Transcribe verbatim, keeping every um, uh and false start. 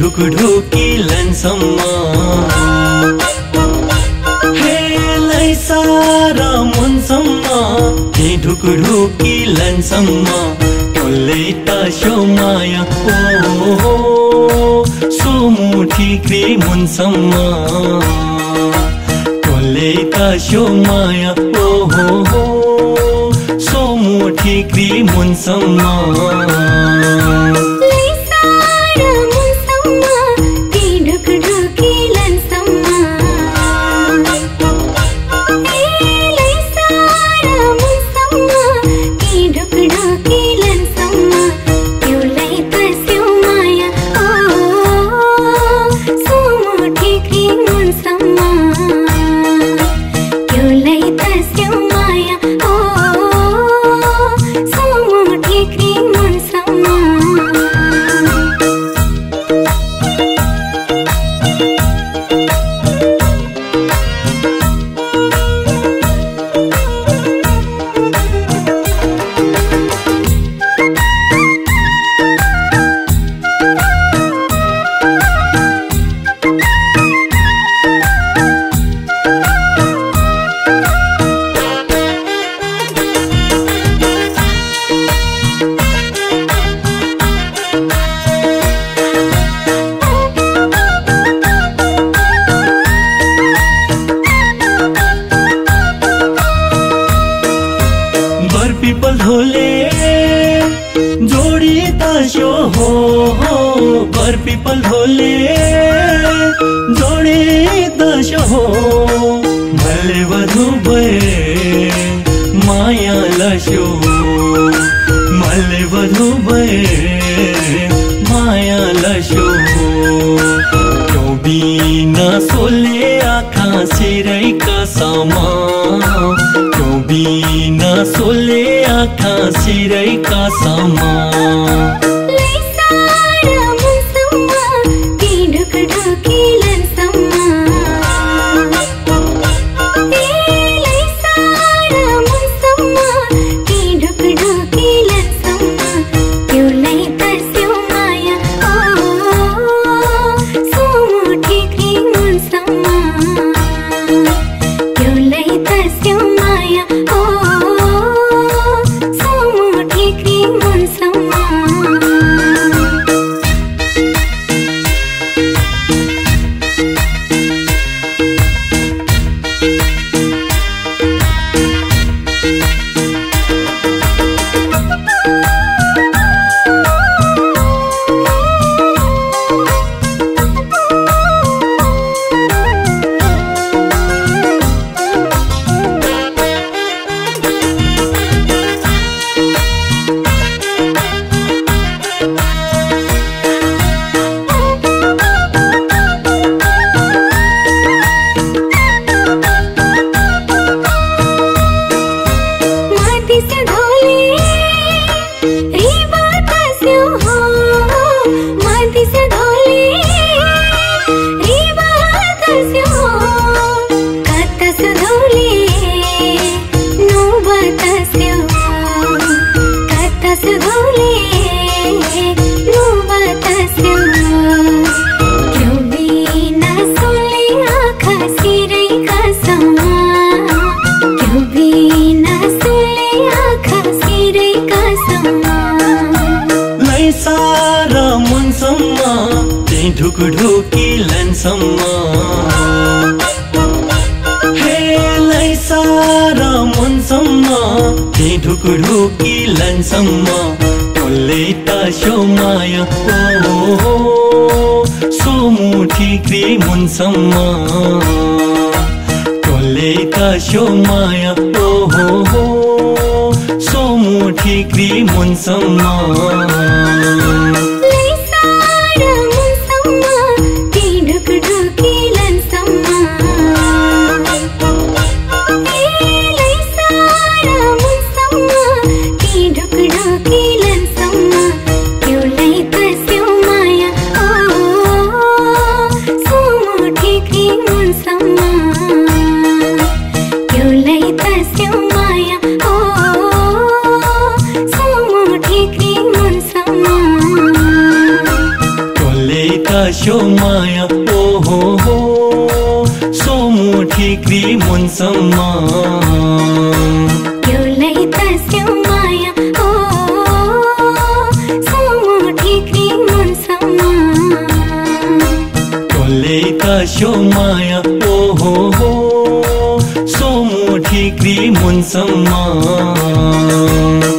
ढुकढुकी लन्सम्म हेलाई सारा मनसम्म हे ढुकढुकी लन्सम्म टोल्लै तास्यो माया ओ सोमुठी क्रे मुनसम्म टोल्लै तास्यो माया ओ हो हो सोमुठी क्रे मुनसम्म पिपल ढोले जोडी तास्यो हो हो बर पिपल ढोले जोडी तास्यो हो मले वधु भए माया लस्यो मले वधु भए माया लस्यो क्यों बिना सोले आँखा सिरैका समा क्यों बिना सोले आँखा सिरैका समा सारा मनसम्म ढुकढुकी लन्सम्म हेलाई सारा मनसम्म ढुकढुकी लन्सम्म टोल्लै तास्यो माया ओ सोमुठी क्रे मुनसम्म टोल्लै तास्यो माया ओ हो हो सोमुठी क्रे मुनसम्म Sama ठिक्री मुनसम्म एउटै त स्याउ माया ओ सोमु ठिक्री मुनसम्म टोल्लै त स्याउ माया ओ हो हो सोमु ठिक्री मुनसम्म